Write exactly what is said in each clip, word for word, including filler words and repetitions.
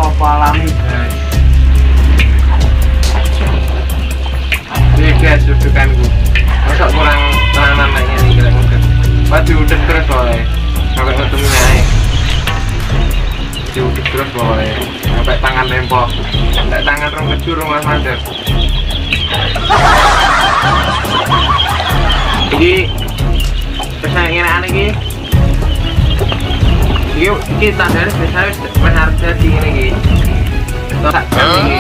apa alami guys. Ini guys dudukanku. Masa kurang tenanan lagi nih kira mungkin. Pas diudek terus boleh. Sampai ketemu naik. Diudek terus boleh. Sampai tangan nempel. Sampai tangan rong kecur mas mandek. Jadi pesaingin aneh ini. Yuk, kita dari biasanya benar jadi ini. Tak ini.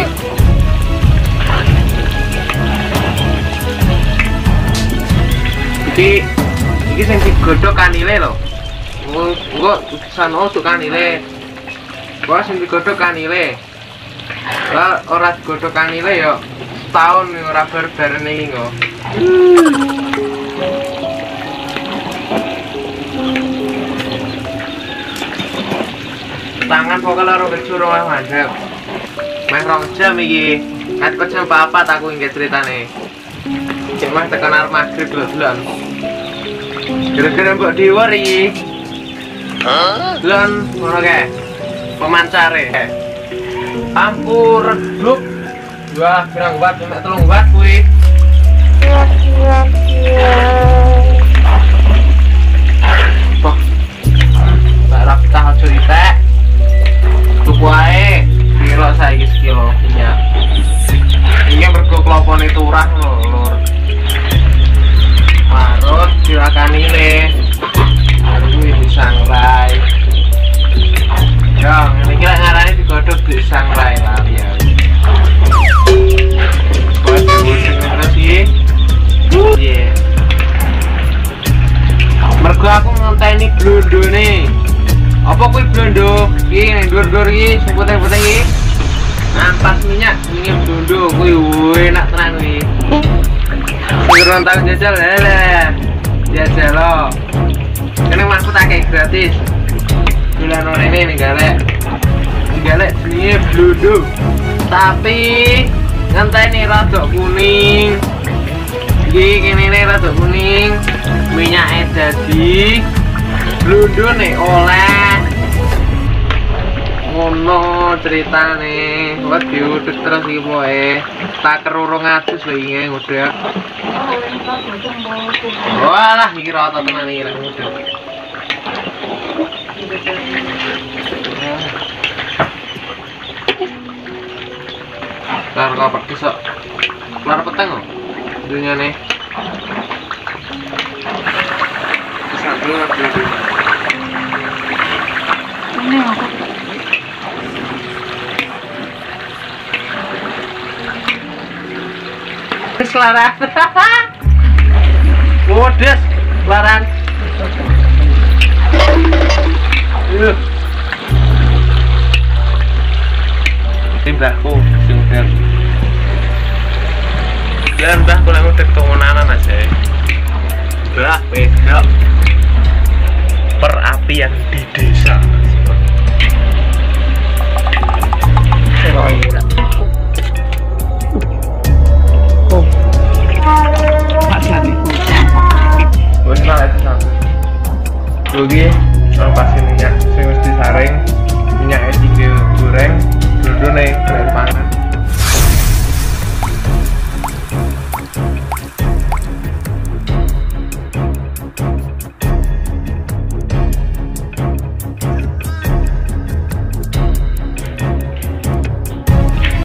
Jadi, ini yang digodok kanile loh. Enggak, sana untuk kanile. Gua yang digodok kanile. Lah orang digodok kanile yo setahun ora bar-bar nih kok. Tangan pokoknya loro kecur lah mandek. Meh rong jam iki. Kat kok jam papat aku inget ceritane. Cek mah tekan arep magrib lho delon. Gara-gara mbok diwer iki. Hah? Delon ngono kae. Pemancare. Ampun redup. Wah, pirang watt nek telung watt kuwi. Wah. Tak rapi tak cerita. Tuku ae kilo saiki sekilo minyak. Iki mergo klopone turah lho, Lur. Marut dirakanile. Baru kuwi disangrai. Ya, ini kira ngarane digodhog disangrai lah ya. Buat digodhog terus iki. Piye? Mergo aku ngonteni blondone. Apa kuwi blondo? Iki ning dhuwur-dhuwur iki sing putih-putih iki. Ampas minyak minyak blondo kuwi enak tenan kuwi. Sing tak jajal lele. Jajal lo. Kene masuk tak kayak gratis. Bulan ini nih galek. Galek jenenge blondo. Tapi ngenteni rada kuning. Iki kene rada kuning. Minyake dadi blondo nih oleh ngono ceritane. Wah diudek terus iki poe. Tak kerurung adus lho iki ngudek. Walah iki rata tenan iki rek ngudek. Lar kok pedes kok. Lar peteng kok. Dunyane. Ini apa? Selaran. Wodes, selaran. Uh. Timbahku sing udah. Jangan mbahku lek udah keturunan aja. Bah, beda. Perapian di desa. Oh. Wes lah itu sama. Rugi, lepasin minyak, sing wis disaring, minyaknya digoreng, dulu nih, kalian pangan.